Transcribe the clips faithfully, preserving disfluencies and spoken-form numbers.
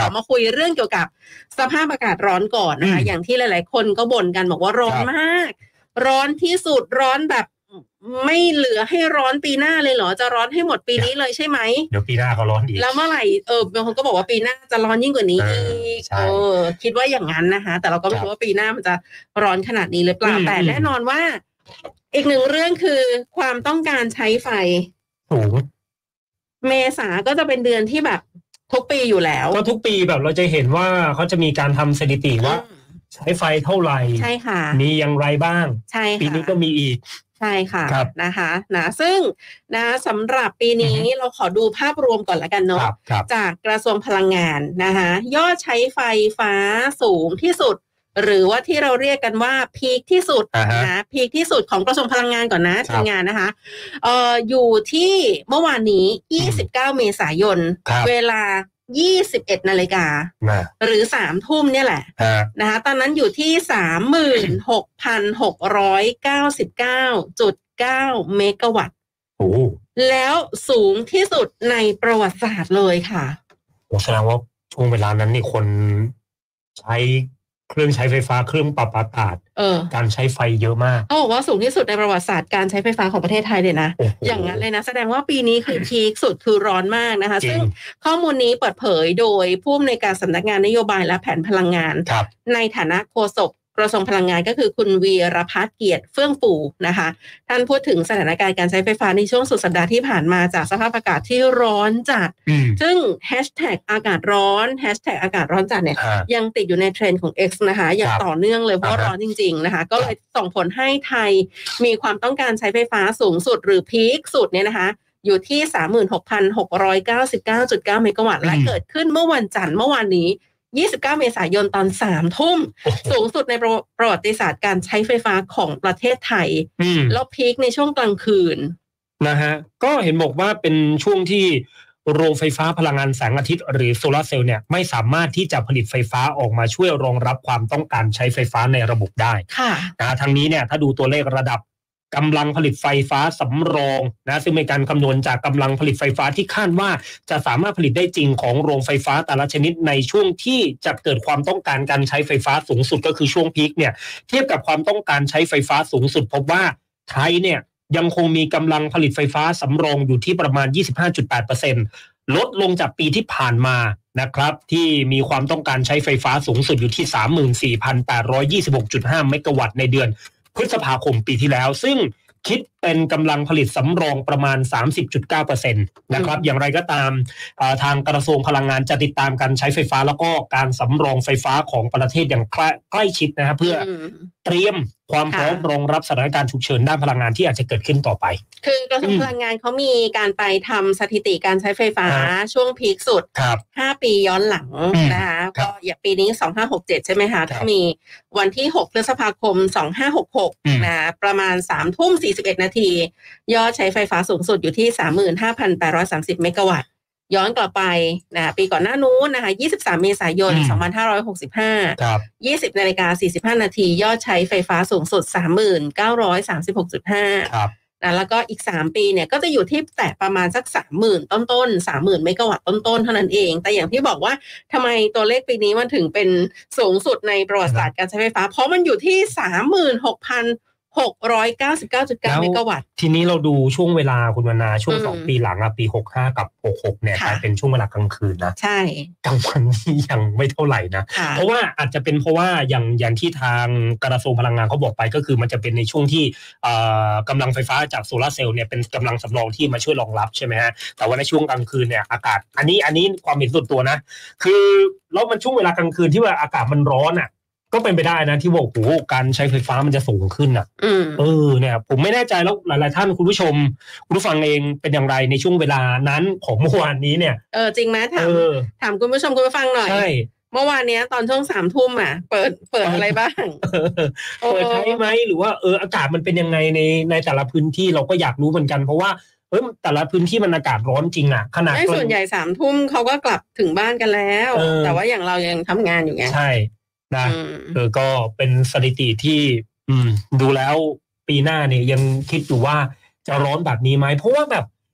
อมาคุยเรื่องเกี่ยวกับสภาพอากาศร้อนก่อนนะคะอย่างที่หลายๆคนก็บ่นกันบอกว่าร้อนมากร้อนที่สุดร้อนแบบไม่เหลือให้ร้อนปีหน้าเลยเหรอจะร้อนให้หมดปีนี้เลยใช่ไหมเดี๋ยวปีหน้าเขาร้อนอีกแล้วเมื่อไหร่เออบางคนก็บอกว่าปีหน้าจะร้อนยิ่งกว่านี้อีกเออคิดว่าอย่างนั้นนะคะแต่เราก็ไม่รู้ว่าปีหน้ามันจะร้อนขนาดนี้หรือเปล่าแต่แน่นอนว่าอีกหนึ่งเรื่องคือความต้องการใช้ไฟสูงเมษาก็จะเป็นเดือนที่แบบทุกปีอยู่แล้วก็ทุกปีแบบเราจะเห็นว่าเขาจะมีการทำสถิติว่าใช้ไฟเท่าไหร่ใช่ค่ะมีอย่างไรบ้างใช่ค่ะปีนี้ก็มีอีกใช่ค่ะนะคะนะซึ่งนะสำหรับปีนี้เราขอดูภาพรวมก่อนละกันเนาะจากกระทรวงพลังงานนะคะยอดใช้ไฟฟ้าสูงที่สุดหรือว่าที่เราเรียกกันว่าพีคที่สุดนะพีคที่สุดของกระทรวงพลังงานก่อนนะทีมงานนะคะเอ่ออยู่ที่เมื่อวานนี้ยี่สิบเก้าเมษายนเวลายี่สิบเอ็ดนาฬิกาหรือสามทุ่มเนี่ยแหละนะคะตอนนั้นอยู่ที่ สามหมื่นหกพันหกร้อยเก้าสิบเก้าจุดเก้า เมกะวัตต์โอ้แล้วสูงที่สุดในประวัติศาสตร์เลยค่ะแสดงว่าช่วงเวลานั้นนี่คนใช้เครื่องใช้ไฟฟ้าเครื่องปรับอากาศการใช้ไฟเยอะมากเขาบอกว่าสูงที่สุดในประวัติศาสตร์การใช้ไฟฟ้าของประเทศไทยเลยนะอย่างนั้นเลยนะแสดงว่าปีนี้คือพีคสุดคือร้อนมากนะคะซึ่งข้อมูลนี้เปิดเผยโดยผู้อำนวยการสำนักงานนโยบายและแผนพลังงานในฐานะโฆษกกระทรวงพลังงานก็คือคุณวีรพัฒน์เกียรติเฟื่องฟูนะคะท่านพูดถึงสถานการณ์การใช้ไฟฟ้าในช่วงสุดสัปดาห์ที่ผ่านมาจากสภาพอากาศที่ร้อนจัดซึ่งแฮชแท็กอากาศร้อนแฮชแท็กอากาศร้อนจัดเนี่ยยังติดอยู่ในเทรนด์ของ X นะคะอย่างต่อเนื่องเลยเพราะร้อนจริงๆนะคะก็เลยส่งผลให้ไทยมีความต้องการใช้ไฟฟ้าสูงสุดหรือพีคสุดเนี่ยนะคะอยู่ที่ สามหมื่นหกพันหกร้อยเก้าสิบเก้าจุดเก้า เมกะวัตต์และเกิดขึ้นเมื่อวันจันทร์เมื่อวานนี้ยี่สิบเก้าเมษายนตอนสามทุ่มสูงสุดในประวัติศาสตร์การใช้ไฟฟ้าของประเทศไทยแล้วพีคในช่วงกลางคืนนะฮะก็เห็นบอกว่าเป็นช่วงที่โรงไฟฟ้าพลังงานแสงอาทิตย์หรือโซลาร์เซลล์เนี่ยไม่สามารถที่จะผลิตไฟฟ้าออกมาช่วยรองรับความต้องการใช้ไฟฟ้าในระบบได้นะทั้งนี้เนี่ยถ้าดูตัวเลขระดับกำลังผลิตไฟฟ้าสำรองนะซึ่งเป็นการคำนวณจากกำลังผลิตไฟฟ้าที่คาดว่าจะสามารถผลิตได้จริงของโรงไฟฟ้าแต่ละชนิดในช่วงที่จะเกิดความต้องการการใช้ไฟฟ้าสูงสุดก็คือช่วงพีคเนี่ยเทียบกับความต้องการใช้ไฟฟ้าสูงสุดพบว่าไทยเนี่ยยังคงมีกำลังผลิตไฟฟ้าสำรองอยู่ที่ประมาณ ยี่สิบห้าจุดแปดเปอร์เซ็นต์ ลดลงจากปีที่ผ่านมานะครับที่มีความต้องการใช้ไฟฟ้าสูงสุดอยู่ที่ สามหมื่นสี่พันแปดร้อยยี่สิบหกจุดห้า เมกะวัตต์ในเดือนพฤษภาคมปีที่แล้วซึ่งคิดเป็นกำลังผลิตสำรองประมาณ สามสิบจุดเก้าเปอร์เซ็นต์ นะครับอย่างไรก็ตามทางกระทรวงพลังงานจะติดตามการใช้ไฟฟ้าแล้วก็การสำรองไฟฟ้าของประเทศอย่างใกล้ชิดนะครับเพื่อเตรียมความพร้อมรองรับสถานการณ์ฉุกเฉินด้านพลังงานที่อาจจะเกิดขึ้นต่อไปคือกระทรวงพลังงานเขามีการไปทำสถิติการใช้ไฟฟ้าช่วงพีคสุดห้าปีย้อนหลังนะคะก็อย่างปีนี้สองพันห้าร้อยหกสิบเจ็ดใช่ไหมคะก็มีวันที่หกพฤษภาคมสองพันห้าร้อยหกสิบหกนะประมาณ สามทุ่มสี่สิบเอ็ด นาทียอดใช้ไฟฟ้าสูงสุดอยู่ที่ สามหมื่นห้าพันแปดร้อยสามสิบ เมกะวัตต์ย้อนกลับไปนะปีก่อนหน้านู้นนะคะยี่สิบสามเมษายนสองพันห้าร้อยหกสิบห้าครับยี่สิบนาฬิกาสี่สิบห้านาทียอดใช้ไฟฟ้าสูงสุด สามหมื่นเก้าร้อยสามสิบหกจุดห้าครับนะแล้วก็อีกสามปีเนี่ยก็จะอยู่ที่แต่ประมาณสัก สามหมื่น ต้นๆ สามหมื่น เมกะวัตต์ต้นๆเท่านั้นเองแต่อย่างที่บอกว่าทำไมตัวเลขปีนี้มันถึงเป็นสูงสุดในประวัติศาสตร์การใช้ไฟฟ้าเพราะมันอยู่ที่ สามหมื่นหกพันหกร้อยเก้าสิบเก้าจุดเก้า เมกะวัตต์ทีนี้เราดูช่วงเวลาคุณวรรณาช่วงสองปีหลังอ่ะปีหกสิบห้ากับหกสิบหกเนี่ยกลายเป็นช่วงเวลากลางคืนนะใช่กลางวันนี่ยังไม่เท่าไหร่นะเพราะว่าอาจจะเป็นเพราะว่าอย่างอย่างที่ทางกระทรวงพลังงานเขาบอกไปก็คือมันจะเป็นในช่วงที่กำลังไฟฟ้าจากโซลาร์เซลล์เนี่ยเป็นกำลังสำรองที่มาช่วยรองรับใช่ไหมฮะแต่ว่าในช่วงกลางคืนเนี่ยอากาศอันนี้อันนี้ความเห็นส่วนตัวนะคือแล้วมันช่วงเวลากลางคืนที่ว่าอากาศมันร้อนอ่ะก็เป็นไปได้นะที่ว่าโอ้โหการใช้ไฟฟ้ามันจะสูงขึ้นอ่ะเออเนี่ยผมไม่แน่ใจแล้วหลายๆท่านคุณผู้ชมคุณผู้ฟังเองเป็นอย่างไรในช่วงเวลานั้นของเมื่อวานนี้เนี่ยเออจริงไหมถามถามคุณผู้ชมคุณผู้ฟังหน่อยใช่เมื่อวานนี้ตอนช่วงสามทุ่มอ่ะเปิดเปิดอะไรบ้างเปิดใช้ไหมหรือว่าเอออากาศมันเป็นยังไงในในแต่ละพื้นที่เราก็อยากรู้เหมือนกันเพราะว่าเฮ้ยแต่ละพื้นที่มันอากาศร้อนจริงอ่ะขนาดส่วนใหญ่สามทุ่มเขาก็กลับถึงบ้านกันแล้วแต่ว่าอย่างเรายังทำงานอยู่ไงใช่นะเออก็เป็นสถิติที่อืมดูแล้วปีหน้าเนี่ยยังคิดอยู่ว่าจะร้อนแบบนี้ไหมเพราะว่าแบบ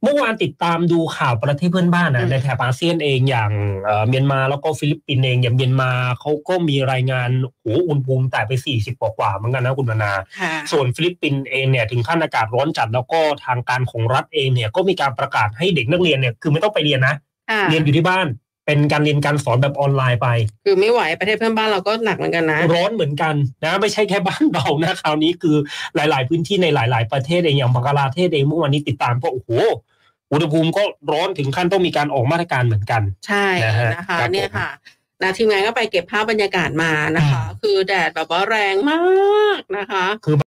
เมื่อวานติดตามดูข่าวประเทศเพื่อนบ้านนะในแถบอาเซียนเองอย่างเอ่อเมียนมาแล้วก็ฟิลิปปินส์เองอย่างเมียนมาเขาก็มีรายงานโหอุณหภูมิแต่ไปสี่สิบกว่าๆเหมือนกันนะคุณนานาส่วนฟิลิปปินส์เองเนี่ยถึงขั้นอากาศร้อนจัดแล้วก็ทางการของรัฐเองเนี่ยก็มีการประกาศให้เด็กนักเรียนเนี่ยคือไม่ต้องไปเรียนนะเรียนอยู่ที่บ้านเป็นการเรียนการสอนแบบออนไลน์ไปคือไม่ไหวประเทศเพื่อนบ้านเราก็หนักเหมือนกันนะร้อนเหมือนกันนะไม่ใช่แค่บ้านเรานะคราวนี้คือหลายๆพื้นที่ในหลายๆประเทศเองอย่างบังกลาเทศเองเมื่อวันนี้ติดตามก็โอ้โหอุณหภูมิก็ร้อนถึงขั้นต้องมีการออกมาตรการเหมือนกันใช่นะคะเนี่ยค่ะนะทีมงานก็ไปเก็บภาพบรรยากาศมานะคะคือแดดแบบว่าแรงมากนะคะคือ